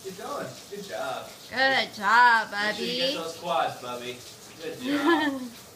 Keep going. Good job. Good job, Make sure you Bubby. get those quads, Bubby. Good job.